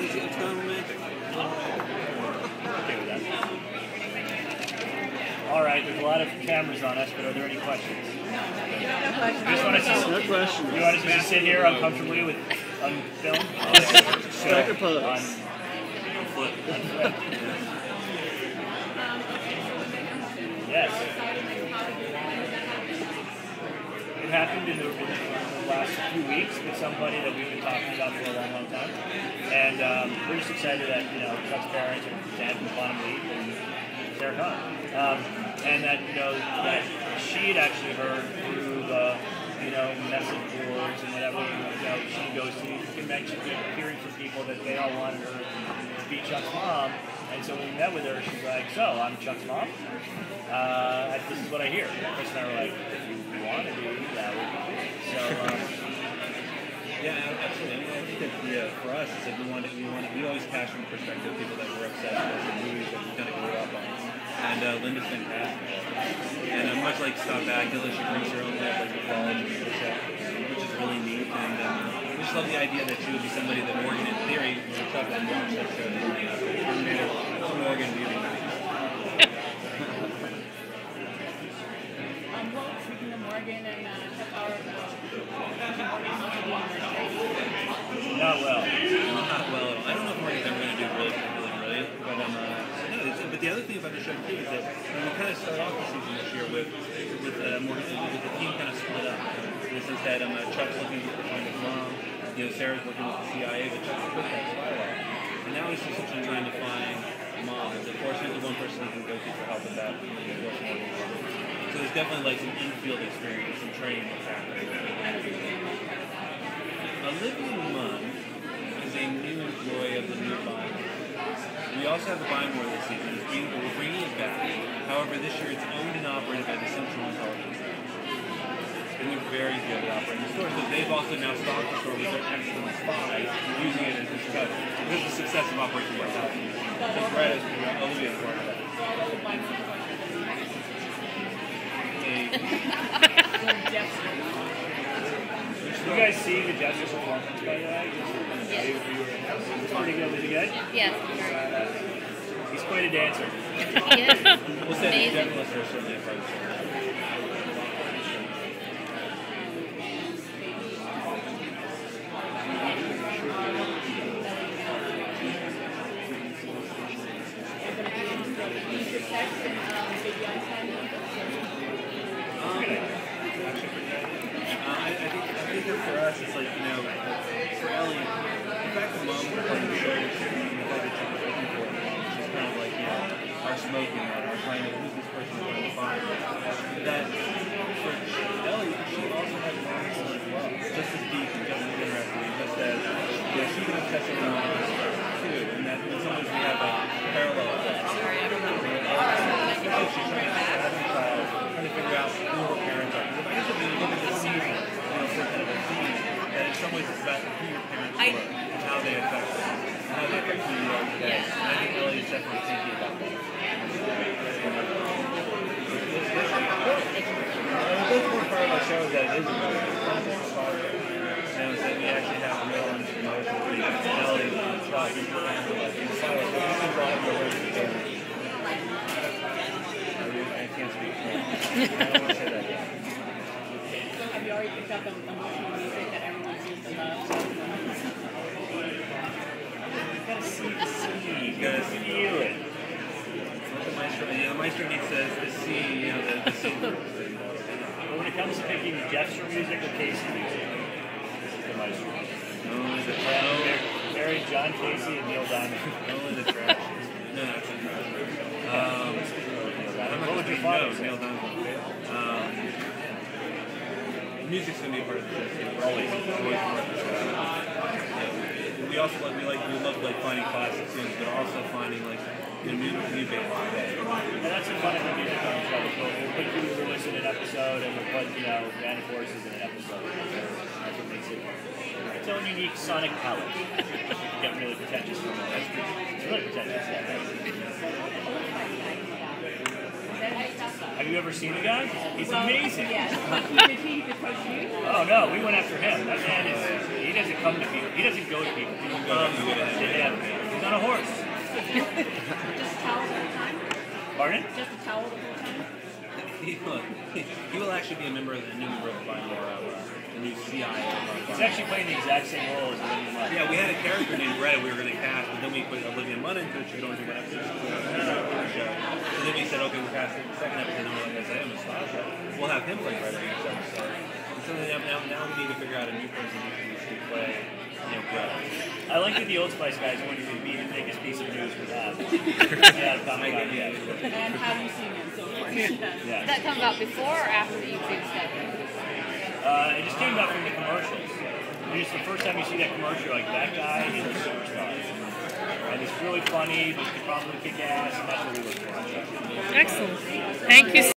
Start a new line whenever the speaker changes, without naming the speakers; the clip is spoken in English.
it's kind of romantic.
Okay with that. All right, there's a lot of cameras on us, but are there any questions? Just want to just,
No question.
you want to just sit here uncomfortably with on film?
Strike a pose.
On foot. Yes. It happened in the last few weeks with somebody that we've been talking about for a long, long time. And we're just excited that, Chuck's parents are Dan from Quantum Leap and Sarah Khan. And that, that she had actually heard through the, message boards and whatever, she goes to conventions and hearing from people that they all wanted her to be Chuck's mom. And so when we met with her, she's like, so, I'm Chuck's mom? This is what I hear. And Chris and I were like, if you want to be, that would be good. So,
yeah, absolutely. I think that for us, it's like we always catch from the perspective of people that were obsessed with the movies that we kind of grew up on. And Linda's fantastic. And much like Stop Back, she brings her own like mythology to the set, which is really neat. And we just love the idea that she would be somebody that Morgan, in theory, Chuck and Josh that showed Morgan viewing.
Speaking of Morgan and Chuck Howard,
not well.
Not well at all. I don't know if Morgan's ever going to do really brilliant, but but the other thing about the show too is that we kind of start off the season this year with Morgan, with the team kind of split up. In the sense that Chuck's looking to find his mom, Sarah's looking with the CIA, but Chuck's put that dialogue. And now he's essentially trying to find mom. And of course, he's the one person he can go to for help with that. So there's definitely like some in-field experience, some training that's happening. Olivia Munn is a new employee of the new Buy More. We also have the Buy More this season. We're bringing it back. However, this year it's owned and operated by the Central Intelligence Agency. And they're very good at operating the store. So they've also now stocked the store with their excellent spies, using it as a discovery. This is the success of Operation White House. Just right as Olivia part of that.
Did you guys see the Justice performance, by the way?
Yes.
It's pretty good. Was he good?
Yes.
He's quite a dancer.
He is.
We'll say the journalists are certainly a part of the story. I think that for us, it's like, for Ellie, the fact that mom is part of the show, and the fact that she's looking for it, she's kind of like, our smoking one, our kind of, who's this person we're trying to find? That for Ellie, she also has moments as well, just as deep and just as interesting, and just as, she's an obsessive mom too, and that in some ways we have a parallel effect. She's trying to have a child, trying to figure out who her parents are. Because I guess if you look at the season, for kind of a theme, that in some ways it's about who your parents were and how they affect you, and how they affect who you are today. And I think Ellie is definitely thinking about that. That's more part of our show that it is a movie. It's not just a podcast. That we actually have real emotions. Ellie, Chuck, and the silence. These things all have no way to go. I can't speak for you. I don't want to say that yet.
Have you already picked up the emotional music that everyone seems to love?
You gotta see the scene.
You gotta
feel it.
The maestro needs to see, the scene.
But when it comes to picking Jeff's music or Casey music, this is the maestro.
Only the trash.
Married John Casey and Neil Diamond.
Only the trash. No, that's not trash.
What would your father say?
Neil Diamond. Music's going to be a part of the show. Always part of the show. We also love finding classic tunes, but also finding new bands.
And that's the fun of the music on the show. We'll put you release in an episode, and we'll put band of forces in an episode. That's what makes it its own unique sonic palette. Get really pretentious from it. It's really pretentious. Have you ever seen the guy? He's amazing.
Yes. Did he approach you?
Oh no, we went after him. That man is he doesn't come to people. He doesn't go to people. People come to him. He's on a horse.
Just a towel the whole time?
Pardon?
Just a towel the whole time?
He will actually be a new member of the Fine Laura, the new CI.
He's actually playing the exact same role as Olivia Munn.
Yeah, we had a character named Greta we were going to cast, but then we put Olivia Munn into it. She could only do one episode of the show. So then we said, okay, we're casting the second episode, and we're like, I am Sasha. We'll have him play Greta next episode. And so now we need to figure out a new person to play, Greta.
I like that the Old Spice guys wanted to be the biggest piece of news we have. Yeah, Comic-Con, yeah.
And have you seen him so far?
Yeah.
Did that come out before or after the YouTube stuff?
It just came out from the commercials. It's just the first time you see that commercial, like, that guy is a superstar. And it's really funny, but he can probably kick ass, and that's what we look for.
Excellent. Thank you.